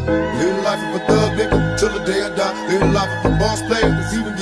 Live the life of a thug nigga till the day I die. Live the life of a boss player, 'cause even